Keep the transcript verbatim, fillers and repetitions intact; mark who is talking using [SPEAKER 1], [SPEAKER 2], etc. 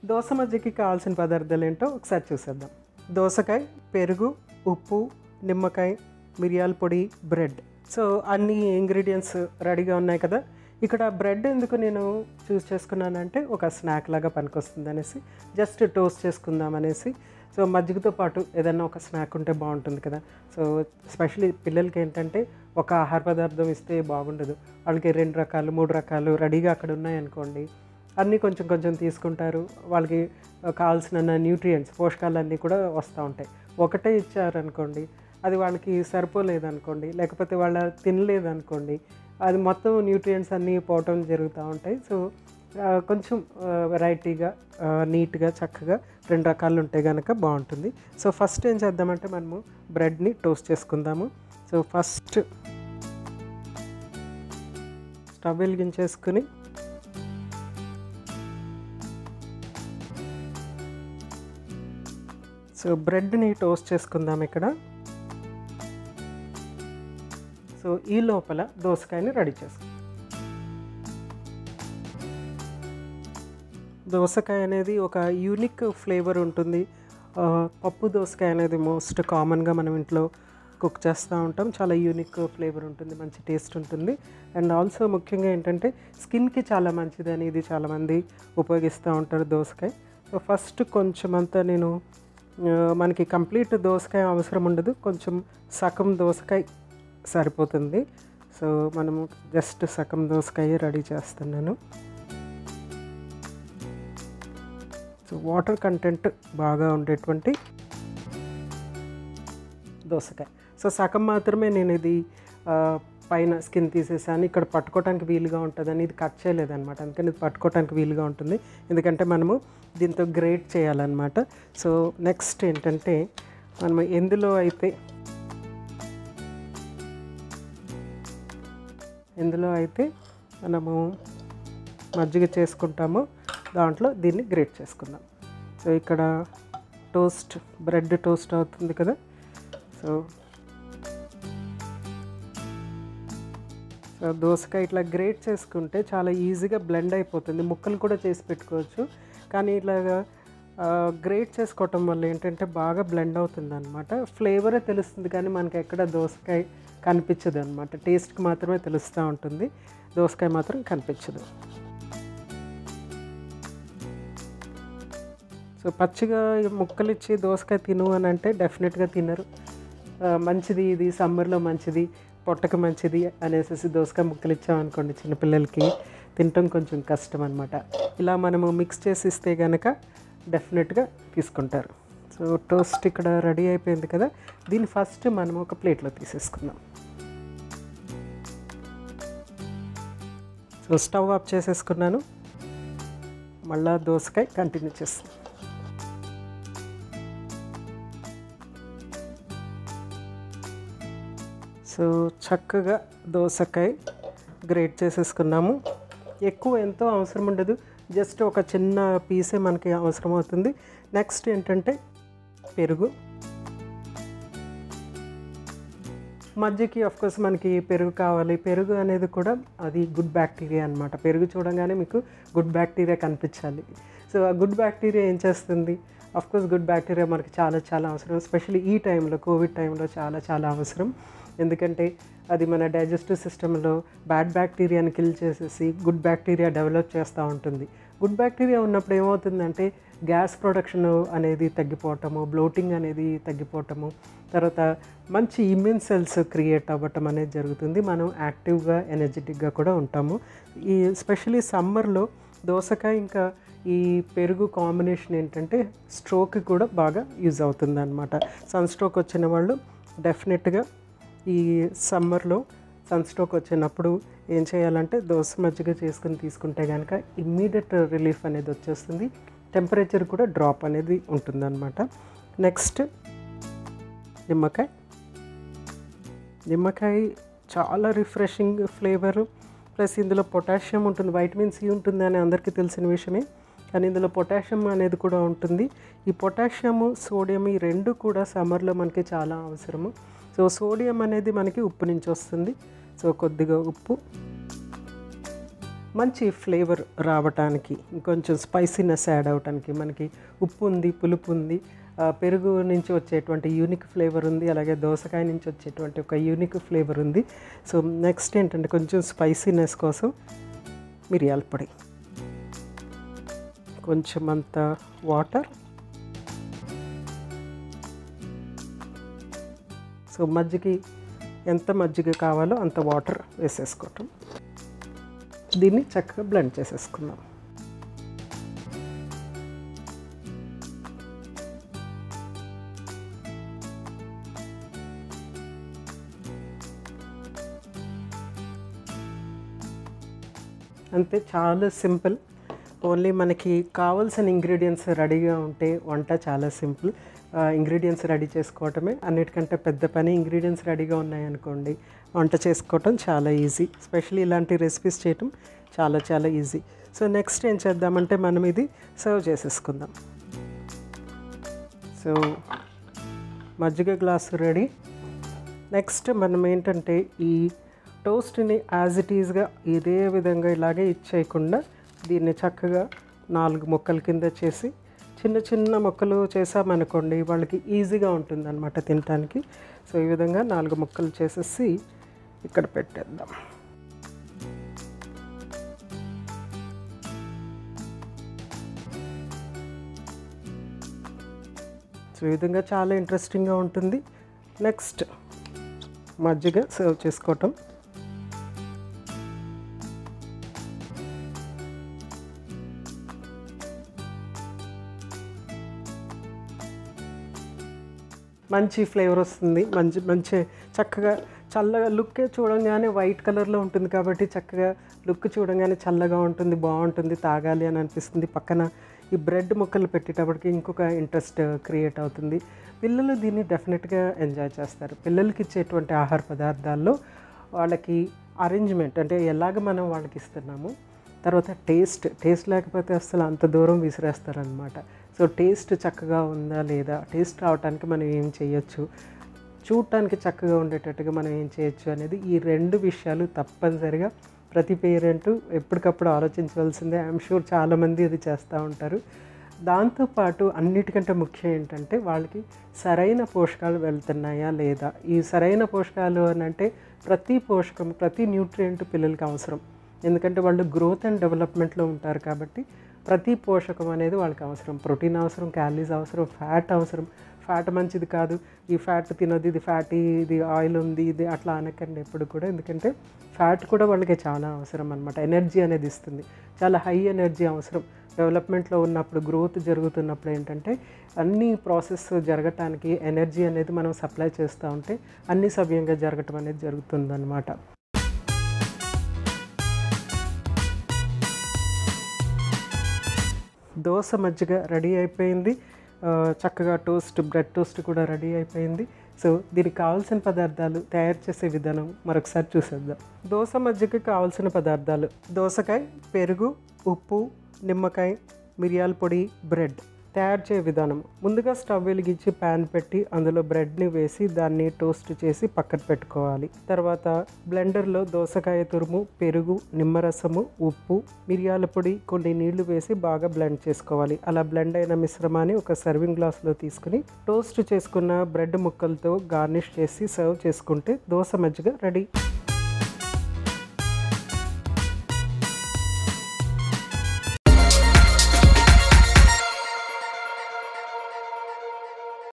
[SPEAKER 1] దోస మజ్జిగకి కావాల్సిన పదార్థాలు ఏంటో ఒకసారి చూసేద్దాం. దోసకాయ, పెరుగు, ఉప్పు, నిమ్మకాయ, మిరియాల పొడి, బ్రెడ్. సో అన్ని ఇంగ్రీడియంట్స్ రెడీగా ఉన్నాయి కదా. ఇక్కడ బ్రెడ్ ఎందుకు నేను చూస్ చేసుకున్నానంటే ఒక స్నాక్ లాగా పనికొస్తుంది అనేసి, జస్ట్ టోస్ట్ చేసుకుందాం అనేసి. సో మజ్జిగతో పాటు ఏదైనా ఒక స్నాక్ ఉంటే బాగుంటుంది కదా. సో స్పెషల్లీ పిల్లలకి ఏంటంటే ఒక ఆహార పదార్థం ఇస్తే బాగుండదు. వాళ్ళకి రెండు రకాలు మూడు రకాలు రెడీగా అక్కడ ఉన్నాయనుకోండి, అన్నీ కొంచెం కొంచెం తీసుకుంటారు. వాళ్ళకి కావాల్సిన న్యూట్రియంట్స్, పోషకాలన్నీ కూడా వస్తూ ఉంటాయి. ఒకటే ఇచ్చారనుకోండి, అది వాళ్ళకి సరిపోలేదనుకోండి, లేకపోతే వాళ్ళ తినలేదనుకోండి, అది మొత్తం న్యూట్రియంట్స్ అన్నీ పోవటం జరుగుతూ ఉంటాయి. సో కొంచెం వెరైటీగా, నీట్గా, చక్కగా రెండు రకాలు ఉంటే కనుక బాగుంటుంది. సో ఫస్ట్ ఏం చేద్దామంటే మనము బ్రెడ్ని టోస్ట్ చేసుకుందాము. సో ఫస్ట్ స్టవ్ వెలిగించేసుకుని సో బ్రెడ్ని టోస్ట్ చేసుకుందాం ఇక్కడ. సో ఈ లోపల దోసకాయని రెడీ చేసుకుందాం. దోసకాయ అనేది ఒక యూనిక్ ఫ్లేవర్ ఉంటుంది. పప్పు దోసకాయ అనేది మోస్ట్ కామన్గా మనం ఇంట్లో కుక్ చేస్తూ ఉంటాం. చాలా యూనిక్ ఫ్లేవర్ ఉంటుంది, మంచి టేస్ట్ ఉంటుంది. అండ్ ఆల్సో ముఖ్యంగా ఏంటంటే స్కిన్కి చాలా మంచిదని ఇది చాలామంది ఉపయోగిస్తూ ఉంటారు దోసకాయ. సో ఫస్ట్ కొంచెం అంతా నేను, మనకి కంప్లీట్ దోసకాయ అవసరం ఉండదు, కొంచెం సగం దోసకాయ సరిపోతుంది. సో మనము జస్ట్ సగం దోసకాయ రెడీ చేస్తున్నాను. సో వాటర్ కంటెంట్ బాగా ఉండేటువంటి దోసకాయ. సో సగం మాత్రమే నేను ఇది పైన స్కిన్ తీసేసాను. ఇక్కడ పట్టుకోవడానికి వీలుగా ఉంటుందని ఇది కట్ చేయలేదన్నమాట. అందుకని ఇది పట్టుకోవడానికి వీలుగా ఉంటుంది, ఎందుకంటే మనము దీంతో గ్రేట్ చేయాలన్నమాట. సో నెక్స్ట్ ఏంటంటే మనము ఎందులో అయితే ఎందులో అయితే మనము మజ్జిగ చేసుకుంటామో దాంట్లో దీన్ని గ్రేట్ చేసుకుందాం. సో ఇక్కడ టోస్ట్, బ్రెడ్ టోస్ట్ అవుతుంది కదా. సో సో దోసకాయ ఇట్లా గ్రేట్ చేసుకుంటే చాలా ఈజీగా బ్లెండ్ అయిపోతుంది. ముక్కలు కూడా చేసి పెట్టుకోవచ్చు, కానీ ఇట్లాగా గ్రేట్ చేసుకోవటం వల్ల ఏంటంటే బాగా బ్లెండ్ అవుతుంది అనమాట. ఫ్లేవరే తెలుస్తుంది కానీ మనకి ఎక్కడ దోసకాయ కనిపించదు అనమాట. టేస్ట్కి మాత్రమే తెలుస్తూ ఉంటుంది, దోసకాయ మాత్రం కనిపించదు. సో పచ్చిగా ముక్కలు ఇచ్చి దోసకాయ తిను అని అంటే డెఫినెట్గా తినరు. మంచిది, ఇది సమ్మర్లో మంచిది, పొట్టకు మంచిది అనేసి దోసకాయ ముక్కలు ఇచ్చామనుకోండి చిన్నపిల్లలకి, తినటం కొంచెం కష్టం అనమాట. ఇలా మనము మిక్స్ చేసి ఇస్తే కనుక డెఫినెట్గా తీసుకుంటారు. సో టోస్ట్ ఇక్కడ రెడీ అయిపోయింది కదా. దీన్ని ఫస్ట్ మనం ఒక ప్లేట్లో తీసేసుకుందాం. సో స్టవ్ ఆఫ్ చేసేసుకున్నాను. మళ్ళీ దోసకాయ కంటిన్యూ చేస్తాను. సో చక్కగా దోసకాయ గ్రేట్ చేసేసుకున్నాము. ఎక్కువ ఎంతో అవసరం ఉండదు, జస్ట్ ఒక చిన్న పీసే మనకి అవసరం అవుతుంది. నెక్స్ట్ ఏంటంటే పెరుగు. మజ్జిగకి ఆఫ్కోర్స్ మనకి పెరుగు కావాలి. పెరుగు అనేది కూడా అది గుడ్ బ్యాక్టీరియా అనమాట. పెరుగు చూడంగానే మీకు గుడ్ బ్యాక్టీరియా కనిపించాలి. సో ఆ గుడ్ బ్యాక్టీరియా ఏం చేస్తుంది? ఆఫ్కోర్స్ గుడ్ బ్యాక్టీరియా మనకి చాలా చాలా అవసరం, ఎస్పెషల్లీ ఈ టైంలో, కోవిడ్ టైంలో చాలా చాలా అవసరం. ఎందుకంటే అది మన డైజెస్టివ్ సిస్టంలో బ్యాడ్ బ్యాక్టీరియాని కిల్ చేసేసి గుడ్ బ్యాక్టీరియా డెవలప్ చేస్తూ ఉంటుంది. గుడ్ బ్యాక్టీరియా ఉన్నప్పుడు ఏమవుతుందంటే గ్యాస్ ప్రొడక్షన్ అనేది తగ్గిపోవటము, బ్లోటింగ్ అనేది తగ్గిపోవటము, తర్వాత మంచి ఇమ్యూన్ సెల్స్ క్రియేట్ అవ్వటం అనేది జరుగుతుంది. మనం యాక్టివ్గా, ఎనర్జెటిక్గా కూడా ఉంటాము. ఈ స్పెషల్లీ సమ్మర్లో దోసకాయ ఇంకా ఈ పెరుగు కాంబినేషన్ ఏంటంటే స్ట్రోక్ కూడా బాగా యూజ్ అవుతుంది అనమాట. సన్ స్ట్రోక్ వచ్చిన వాళ్ళు డెఫినెట్గా ఈ సమ్మర్లో సన్ స్ట్రోక్ వచ్చినప్పుడు ఏం చేయాలంటే దోస మజ్జిగ చేసుకుని తీసుకుంటే కనుక ఇమ్మీడియట్ రిలీఫ్ అనేది వచ్చేస్తుంది. టెంపరేచర్ కూడా డ్రాప్ అనేది ఉంటుందన్నమాట. నెక్స్ట్ నిమ్మకాయ. నిమ్మకాయ చాలా రిఫ్రెషింగ్ ఫ్లేవరు, ప్లస్ ఇందులో పొటాషియం ఉంటుంది, వైటమిన్ సి ఉంటుంది అని అందరికీ తెలిసిన విషయమే. కానీ ఇందులో పొటాషియం అనేది కూడా ఉంటుంది. ఈ పొటాషియము, సోడియం ఈ రెండు కూడా సమ్మర్లో మనకి చాలా అవసరము. సో సోడియం అనేది మనకి ఉప్పు నుంచి వస్తుంది. సో కొద్దిగా ఉప్పు, మంచి ఫ్లేవర్ రావటానికి, ఇంకొంచెం స్పైసీనెస్ యాడ్ అవ్వటానికి, మనకి ఉప్పు ఉంది, పులుపు ఉంది, పెరుగు నుంచి వచ్చేటువంటి యూనిక్ ఫ్లేవర్ ఉంది, అలాగే దోసకాయ నుంచి వచ్చేటువంటి ఒక యూనిక్ ఫ్లేవర్ ఉంది. సో నెక్స్ట్ ఏంటంటే కొంచెం స్పైసీనెస్ కోసం మిరియాల పొడి, కొంచెం అంత వాటర్. సో మజ్జిగకి ఎంత మజ్జిగ కావాలో అంత వాటర్ వేసేసుకోవటం. దీన్ని చక్కగా బ్లెండ్ చేసేసుకుందాం. అంతే, చాలా సింపుల్. ఓన్లీ మనకి కావాల్సిన ఇంగ్రీడియంట్స్ రెడీగా ఉంటే వంట చాలా సింపుల్. ఇంగ్రీడియంట్స్ రెడీ చేసుకోవటమే అన్నిటికంటే పెద్ద పని. ఇంగ్రీడియంట్స్ రెడీగా ఉన్నాయనుకోండి, వంట చేసుకోవటం చాలా ఈజీ. స్పెషల్లీ ఇలాంటి రెసిపీస్ చేయటం చాలా చాలా ఈజీ. సో నెక్స్ట్ ఏం చేద్దామంటే మనం ఇది సర్వ్ చేసేసుకుందాం. సో మజ్జిగ గ్లాసు రెడీ. నెక్స్ట్ మనం ఏంటంటే ఈ టోస్ట్ని యాజ్ ఇట్ ఈజ్గా ఇదే విధంగా ఇలాగే ఇచ్చేయకుండా దీన్ని చక్కగా నాలుగు ముక్కల కింద చేసి చిన్న చిన్న ముక్కలు చేసామనుకోండి వాళ్ళకి ఈజీగా ఉంటుంది అన్నమాట తినటానికి. సో ఈ విధంగా నాలుగు ముక్కలు చేసేసి ఇక్కడ పెట్టేద్దాం. సో ఈ విధంగా చాలా ఇంట్రెస్టింగ్గా ఉంటుంది. నెక్స్ట్ మజ్జిగ సర్వ్ చేసుకోవటం. మంచి ఫ్లేవర్ వస్తుంది, మంచి మంచి చక్కగా చల్లగా లుక్కే చూడంగానే వైట్ కలర్లో ఉంటుంది కాబట్టి చక్కగా లుక్ చూడంగానే చల్లగా ఉంటుంది, బాగుంటుంది, తాగాలి అని అనిపిస్తుంది. పక్కన ఈ బ్రెడ్ ముక్కలు పెట్టేటప్పటికి ఇంకొక ఇంట్రెస్ట్ క్రియేట్ అవుతుంది. పిల్లలు దీన్ని డెఫినెట్గా ఎంజాయ్ చేస్తారు. పిల్లలకి ఇచ్చేటువంటి ఆహార పదార్థాల్లో వాళ్ళకి అరేంజ్మెంట్ అంటే ఎలాగ మనం వాళ్ళకి ఇస్తున్నాము, తర్వాత టేస్ట్ టేస్ట్ లేకపోతే అసలు అంత దూరం విసిరేస్తారనమాట. సో టేస్ట్ చక్కగా ఉందా లేదా, టేస్ట్ రావడానికి మనం ఏం చేయొచ్చు, చూడటానికి చక్కగా ఉండేటట్టుగా మనం ఏం చేయొచ్చు అనేది ఈ రెండు విషయాలు తప్పనిసరిగా ప్రతి పేరెంట్ ఎప్పటికప్పుడు ఆలోచించవలసిందే. ఐఎమ్ షూర్ చాలామంది అది చేస్తూ ఉంటారు. దాంతోపాటు అన్నిటికంటే ముఖ్యం ఏంటంటే వాళ్ళకి సరైన పోషకాలు వెళ్తున్నాయా లేదా. ఈ సరైన పోషకాలు అని అంటే ప్రతి పోషకం, ప్రతి న్యూట్రియంట్ పిల్లలకి అవసరం. ఎందుకంటే వాళ్ళు గ్రోత్ అండ్ డెవలప్మెంట్లో ఉంటారు కాబట్టి ప్రతి పోషకం అనేది వాళ్ళకి అవసరం. ప్రోటీన్ అవసరం, క్యాలరీస్ అవసరం, ఫ్యాట్ అవసరం. ఫ్యాట్ మంచిది కాదు, ఈ ఫ్యాట్ తినదు, ఇది ఫ్యాటీ, ఇది ఆయిల్ ఉంది, ఇది అట్లా అనకండి ఎప్పుడు కూడా. ఎందుకంటే ఫ్యాట్ కూడా వాళ్ళకి చాలా అవసరం అనమాట. ఎనర్జీ అనేది ఇస్తుంది, చాలా హై ఎనర్జీ అవసరం. డెవలప్మెంట్లో ఉన్నప్పుడు, గ్రోత్ జరుగుతున్నప్పుడు ఏంటంటే అన్ని ప్రాసెస్ జరగటానికి ఎనర్జీ అనేది మనం సప్లై చేస్తూ ఉంటే అన్ని సవ్యంగా జరగటం అనేది జరుగుతుందన్నమాట. దోశ మజ్జిగ రెడీ అయిపోయింది. చక్కగా టోస్ట్, బ్రెడ్ టోస్ట్ కూడా రెడీ అయిపోయింది. సో దీనికి కావాల్సిన పదార్థాలు, తయారు చేసే విధానం మరొకసారి చూసేద్దాం. దోశ మజ్జిగకి కావాల్సిన పదార్థాలు: దోసకాయ, పెరుగు, ఉప్పు, నిమ్మకాయ, మిరియాల పొడి, బ్రెడ్. తయారు చేసే విధానం: ముందుగా స్టవ్ వెలిగించి ప్యాన్ పెట్టి అందులో బ్రెడ్ని వేసి దాన్ని టోస్ట్ చేసి పక్కన పెట్టుకోవాలి. తర్వాత బ్లెండర్లో దోసకాయ తురుము, పెరుగు, నిమ్మరసము, ఉప్పు, మిరియాల పొడి, కొన్ని నీళ్లు వేసి బాగా బ్లెండ్ చేసుకోవాలి. అలా బ్లెండ్ అయిన మిశ్రమాన్ని ఒక సర్వింగ్ గ్లాస్లో తీసుకుని టోస్ట్ చేసుకున్న బ్రెడ్ ముక్కలతో గార్నిష్ చేసి సర్వ్ చేసుకుంటే దోశ మజ్జిగ రెడీ.